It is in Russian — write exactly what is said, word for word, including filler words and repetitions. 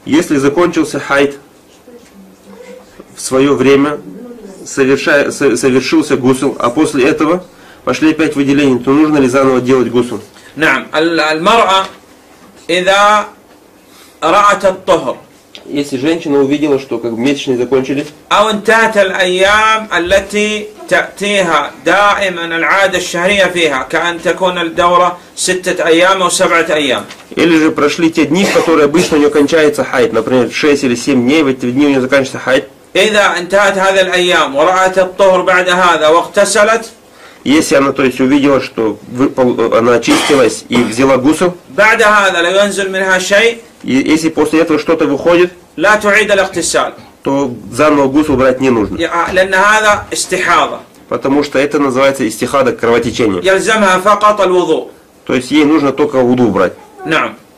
Если закончился хайд в свое время, соверша... совершился гусл, а после этого пошли опять выделения, то нужно ли заново делать гусл? نعم. المرأة إذا رأت الطهر. Если женщина увидела, что как бы месячные закончились, أو انتهت الأيام التي تأتيها دائما العادة الشهرية فيها كأن تكون الدورة ستة أيام أو سبعة أيام. Или же прошли те дни, в которые обычно у нее кончается хайд, например, шесть или семь дней, в эти дни у нее заканчивается хайд. إذا انتهت هذه الأيام ورأت الطهر بعد هذا واغتسلت. Если она, то есть, увидела, что она очистилась и взяла гусл, بعد هذا لو ينزل منها شيء. И если после этого что-то выходит, لا تعيد الاغتسال. то заново гусл брать не нужно. لأن هذا استحاضة. Потому что это называется истихада, кровотечение. يلزمها فقط الوضوء. То есть ей нужно только вуду брать. نعم.